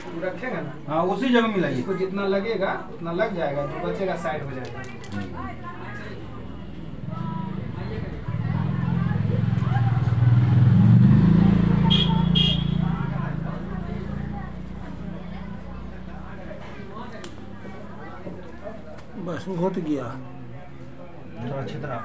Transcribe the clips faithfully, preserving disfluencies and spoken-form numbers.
रखेगा ना, हाँ उसी जगह मिलाइए। इसको जितना लगेगा उतना लग जाएगा, जो बचेगा साइड हो जाएगा। बस बहुत गया अच्छी तरह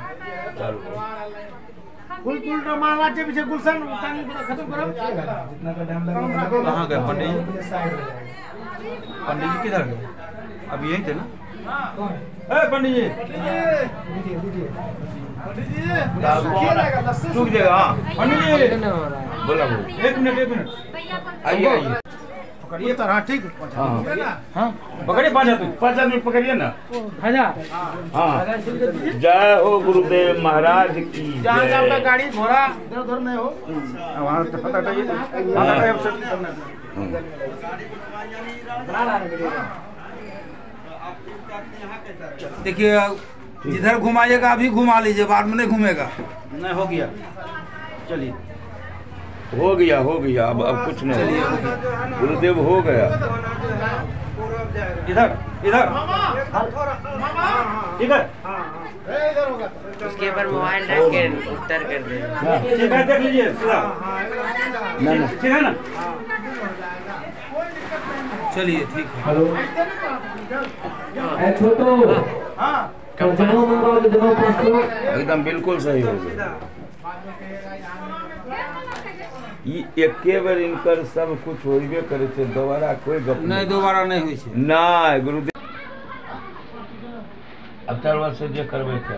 कुल कुल माला के पीछे गुलशन पानी पूरा खत्म करो। जितना का टाइम लगेगा। कहाँ गए पंडित जी? साइड हो जाएगा। पंडित जी किधर गए? अब यही थे ना? ए पंडित जी रुक जाएगा। हाँ पंडित जी बोला बोल एक मिनट एक मिनट आइए आइए पकड़िए तो। हाँ ठीक। हाँ पकड़िए पाँच आदमी पाँच आदमी पकड़िए ना। हजार हाँ जय हो गुरुदेव महाराज की जहाँ जहाँ पे गाड़ी घोड़ा इधर उधर नहीं हो। वहाँ तो पता चाहिए। देखिए जिधर घुमाइएगा अभी घुमा लीजिए, बाद में नहीं घूमेगा। नहीं हो गया चलिए। हो गया हो गया अब अब कुछ नहीं। गुरुदेव हो गया। इधर इधर इधर उसके ऊपर मोबाइल रख के उत्तर कर दे। ठीक है देख लीजिए सीधा ठीक है ना। चलिए ठीक है। हेलो छोटो एकदम बिल्कुल सही हो गया। ये एके बार इनकर सब कुछ होइबे करे थे, दोबारा कोई गप नहीं दोबारा नहीं हुई है। ना गुरुदेव अब चार वर्ष से जे करबे थे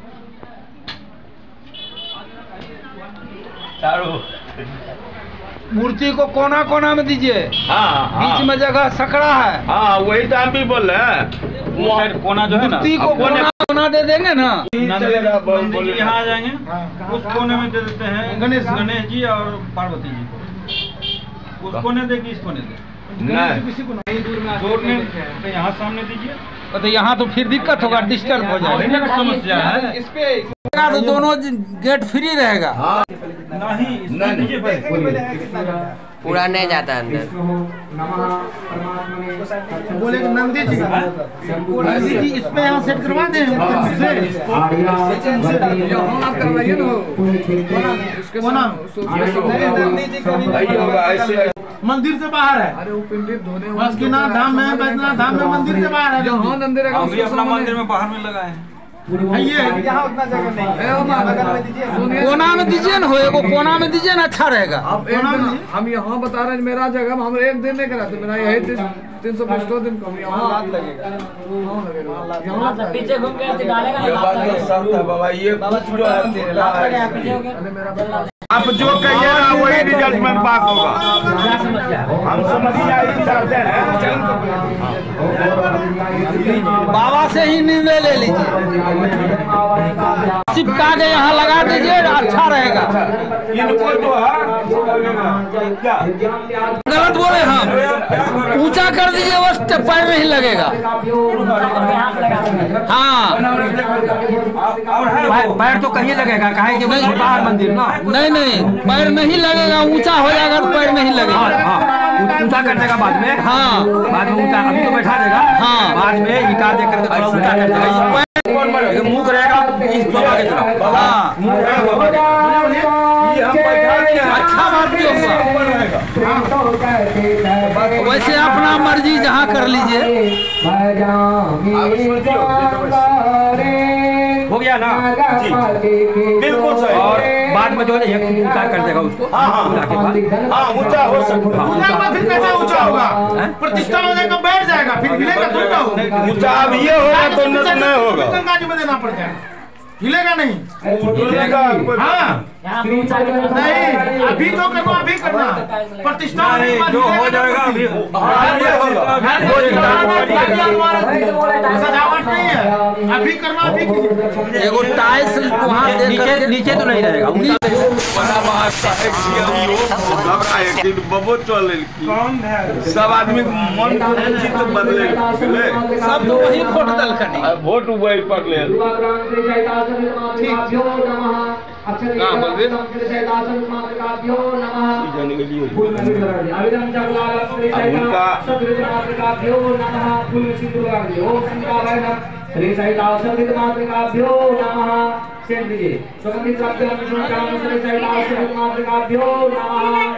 चारों मूर्ति को कोना कोना में दीजिए। हाँ बीच में जगह सकड़ा है। हाँ वही तो हम भी बोल रहे हैं। वो साइड कोना जो है ना मूर्ति को कोना कोना दे देंगे ना। नंदी जी यहाँ आ जाएंगे, उस कोने में दे देते हैं गणेश गणेश जी और पार्वती जी को। उस कोने दे कि इस कोने दे नहीं जोड़ने तो यहाँ सामने दीजिए। तो यहाँ तो फिर दिक्कत होगा, डिस्टर्ब हो जाएगा। समस्या है इस पे तो दोनों गेट फ्री रहेगा। नहीं इसमें दीजिए पहले। पूरा नहीं जाता अंदर। बोले कि नंदी जी नंदी जी इसमें यहाँ सेट करवा दें। नंदी जी का भी ऐसे मंदिर से बाहर है। अरे वो पिंडी धोने बासुकीनाथ धाम में बैजनाथ धाम में मंदिर से बाहर है। जहाँ मंदिर है हम भी अपना मंदिर में बाहर में लगाए हैं। ये यहाँ उतना जगह नहीं है। बगल में दीजिए। कोना में दीजिए ना, होएगा कोना में दीजिए ना, अच्छा रहेगा। आप एक दिन हम यहाँ बता रहे हैं मेरा जगह हम एक दिन नहीं कराते। मेरा यही दिन तीन सौ पचहत्तर दिन कम यहाँ लगेगा। यहाँ पीछे घूम के डालेगा। ये बात तो सत्य है बाबा। ये कुछ जो है आप जो कहिए ना वही रिजल्ट में बात होगा। हम समस्या ही चाहते हैं। बाबा से ही निर्णय ले लीजिए, चिपका के यहाँ लगा दीजिए, अच्छा रहेगा। इनको जो है क्या गलत बोले हम, ऊंचा कर दीजिए, बस पैर नहीं लगेगा। हाँ पैर तो कहीं लगेगा, काहे कि वही बाहर मंदिर ना। नहीं नहीं पैर नहीं लगेगा, ऊंचा हो जाएगा तो पैर नहीं लगेगा। ऊंचा कर देगा बाद में। हाँ बाद में ऊंचा अभी तो बैठा देगा। हाँ बाद में इटा दे करके थोड़ा ऊंचा कर देगा। मुंह रहेगा इस बाबा के तरफ। हाँ अच्छा बात क्यों हुआ। वैसे अपना मर्जी जहाँ कर लीजिए। हो गया ना जी बिल्कुल सही। और बाद में जो है एक ऊंचा कर देगा उसको। हाँ हाँ के बाद हाँ ऊंचा हो सकता है। ऊंचा हुआ फिर कैसे ऊंचा होगा? प्रतिष्ठा हो जाएगा, बैठ जाएगा, फिर हिलेगा थोड़ी ना होगा। ऊंचा अब ये होगा तो नहीं होगा। गंगा जी में देना पड़ जाएगा, हिलेगा नहीं। हाँ नहीं अभी तो करना, अभी करना प्रतिष्ठा जो हो जाएगा अभी सजावट नहीं है, अभी करना अभी। एगो टाइल्स वहाँ नीचे नीचे तो नहीं रहेगा। सब आदमी मन चित्त बदले सब तो वही वोट दल का नहीं। वोट वही पर ले। ठीक। कहाँ बलवीर? श्री सहिता संगीत मातृकाभ्यो नमः। सेंड दीजिए सुगंधित श्री सहिता संगीत मातृकाभ्यो नमः।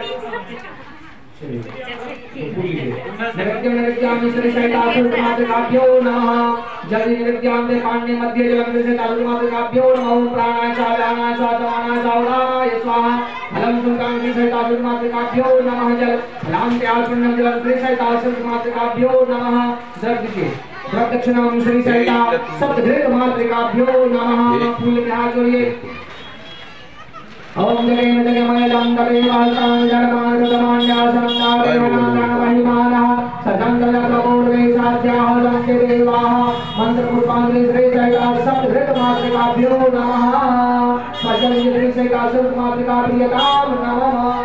नृत्यं नृत्यामि श्री सहिता संगीत मातृकाभ्यो नमः। जल्दी नृत्यां दे पाण्डे मध्ये जलं श्री सहिता संगीत मातृकाभ्यो नमः। प्राणाय चालानाय स्वासमानाय सावधाय स्वाहा। फलं सुकां श्री सहिता संगीत मातृकाभ्यो नमः। जल फलां त्यागपुण्यं जलं श्री सहिता संगीत मातृकाभ्यो नमः। द्रव दीजिए प्रदक्षिणां श्री सहिता सप्तघृत मातृकाभ्यो नमः। फूल के हाथ जोड़िए। ओम जगेन जगमय दंतरे वाल्तां जगमान गमान्यासं नारायणं महिमानः सदंतल प्रबोधे साध्याः लंके देवाः मंत्र पुष्पांजलि श्री सहिता सप्तघृत मातृकाभ्यो नमः। सज्जन श्री सहिता सप्त मातृकाभ्यतां नमः।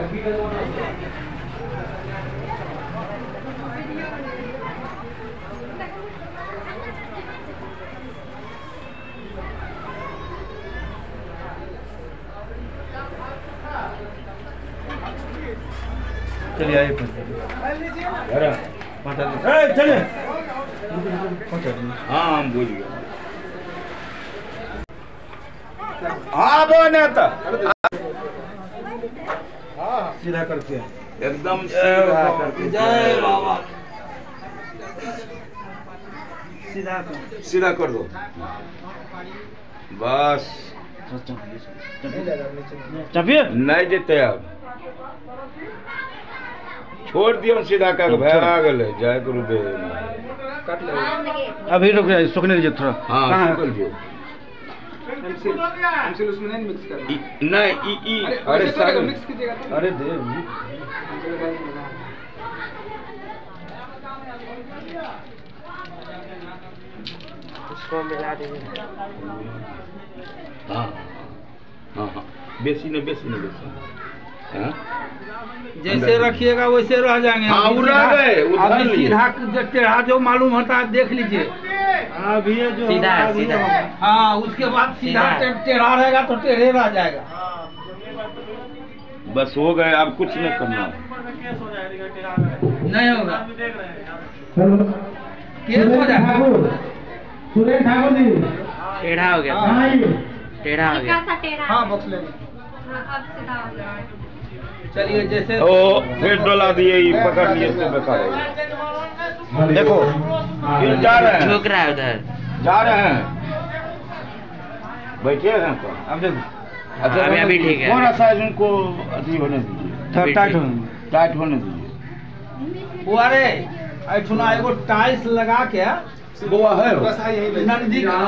चलिए आइए चलिए हाँ हम बुझ गए। हाँ वो नेता सीधा करके एकदम सीधा करके जय बाबा सीधा सीधा कर दो बस। चपिए नहीं जीते अब छोड़ दियो सीधा कर भाग गए जय गुरुदेव। काट ले अभी रुक जाइए सुखने दीजिए थोड़ा। हाँ कहाँ कर दियो एमसील एमसील उसमें नहीं मिक्स कर ई- नहीं ई ई अरे सागर मिक्स कीजिएगा तो अरे दे उसको मिला दीजिए। हाँ हाँ हाँ बेसी न बेसी न बेसी हाँ? जैसे रखिएगा वैसे रह जाएंगे। हाँ, अभी वो रह सीधा- गए, वो धर अभी लिए। सीधा जो टेढ़ा जो मालूम होता है देख लीजिए। अभी ये जो सीधा है, अभी सीधा जो- है। हाँ उसके बाद सीधा सीधा है। टे- टेढ़ा रहेगा तो टेढ़े रह जाएगा। बस हो गए अब कुछ नहीं करना। नहीं होगा केस हो जाएगा। सुरेश ठाकुर जी टेढ़ा हो गया था। हाँ जी। टेढ़ा हो गया। हाँ बॉक्स ले लो। चलिए जैसे ओ फिर डोला दिए ये पकड़ लिए तो बेकार है। देखो ये जा रहे हैं झुक रहा है उधर। जा रहे हैं बैठे हैं तो अब देखो अच्छा अभी- अभी ठीक है। थोड़ा सा उनको अभी होने दीजिए थोड़ा टाइट हो टाइट होने दीजिए। वो अरे ऐठुना एगो टाइल्स लगा के गोवा है वो? बस हाँ यही ले लो। नदी अब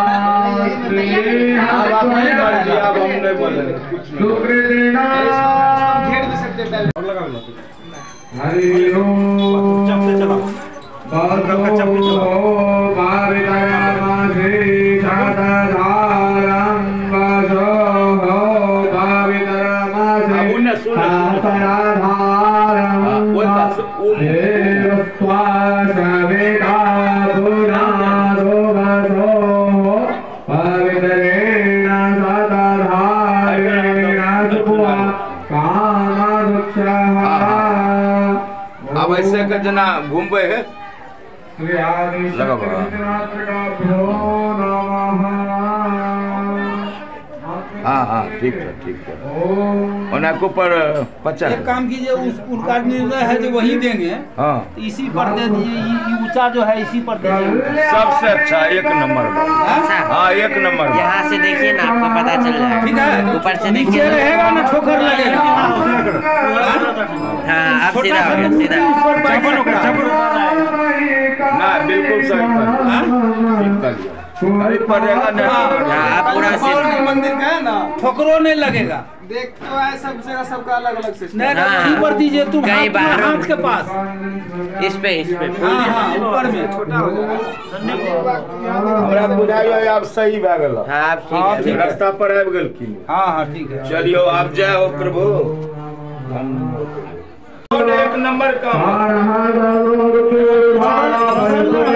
आप नहीं कर दिया, अब हम नहीं बोल रहे कुछ नहीं। घेर भी सकते हैं पहले। और लगा लो हरि ओम चप से चलाओ बादो बाविदाया मासे साधारं वासो बाविदाया मासे अब उन्हें सुन साधारं हाँ, वो पास वो एवस्त्वा सवेदा पुनादो वासो बाविदारेण साधारेण सुवा कामदुक्षः। अब ऐसे का जना घूमबे है लगा बा। हाँ हाँ ठीक है ठीक है उन्हें को पर पचास एक काम कीजिए उस उनका निर्णय है जो वही देंगे हाँ तो इसी पर दे दीजिए। ये- ये ऊंचा जो है इसी पर दे दीजिए। सबसे अच्छा एक नंबर बा। अच्छा हाँ एक नंबर बा। यहाँ से देखिए ना आपको पता चल जाएगा। ठीक है ऊपर से नीचे देखिए। रहेगा ना ठोकर लगेगा। हाँ अब सीधा हो गया सीधा। ना बिल्कुल सही कर ठीक कर लिया। अरे पड़ेगा नहीं हाँ अब पूरा और सीधा। मंदिर का है ना ठोकरो नहीं लगेगा। देख तो है सब जगह सबका अलग अलग सिस्टम। नहीं हाँ। नहीं पर दीजिए तुम कहीं हाथ, बाहर हाथ के पास। इस पे इस पे हाँ हाँ ऊपर में छोटा हो जाएगा। हमरा बुझाइयो आप सही भए गेल हाँ अब हाँ, ठीक ठीक है। है। रास्ता पर आबि गेल की हाँ हाँ ठीक है। चलियो आप जय हो प्रभु। एक नंबर काम